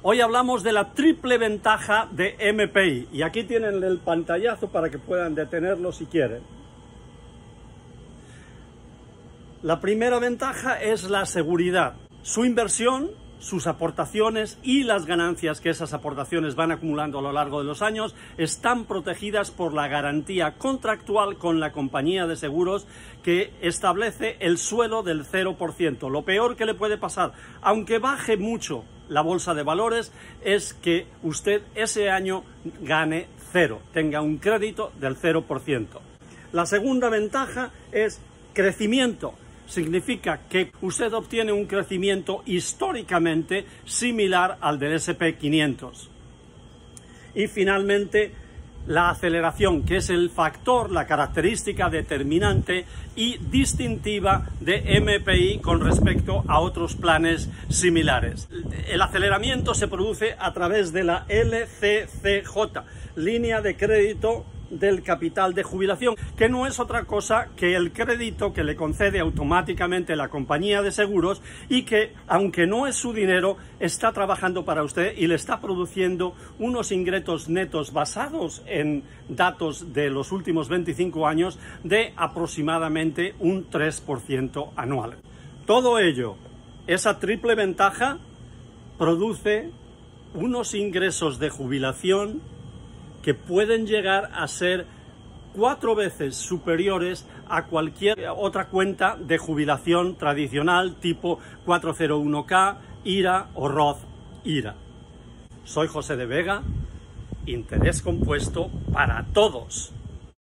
Hoy hablamos de la triple ventaja de MPI y aquí tienen el pantallazo para que puedan detenerlo si quieren. La primera ventaja es la seguridad. Su inversión, sus aportaciones y las ganancias que esas aportaciones van acumulando a lo largo de los años están protegidas por la garantía contractual con la compañía de seguros que establece el suelo del 0%. Lo peor que le puede pasar, aunque baje mucho la bolsa de valores, es que usted ese año gane cero, tenga un crédito del 0%. La segunda ventaja es crecimiento. Significa que usted obtiene un crecimiento históricamente similar al del S&P 500. Y finalmente, la aceleración, que es el factor, la característica determinante y distintiva de MPI con respecto a otros planes similares. El aceleramiento se produce a través de la LCCJ, línea de crédito del capital de jubilación, que no es otra cosa que el crédito que le concede automáticamente la compañía de seguros y que, aunque no es su dinero, está trabajando para usted y le está produciendo unos ingresos netos basados en datos de los últimos 25 años de aproximadamente un 3% anual. Todo ello, esa triple ventaja, produce unos ingresos de jubilación que pueden llegar a ser 4 veces superiores a cualquier otra cuenta de jubilación tradicional tipo 401k, IRA o Roth IRA. Soy José de Vega, Interés Compuesto para todos.